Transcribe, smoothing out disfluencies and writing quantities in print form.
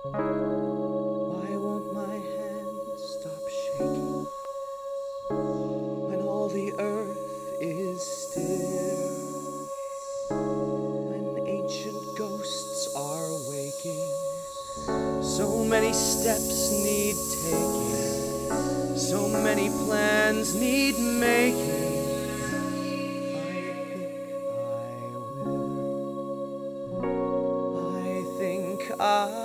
Why won't my hand stop shaking when all the earth is still? When ancient ghosts are waking, so many steps need taking, so many plans need making. I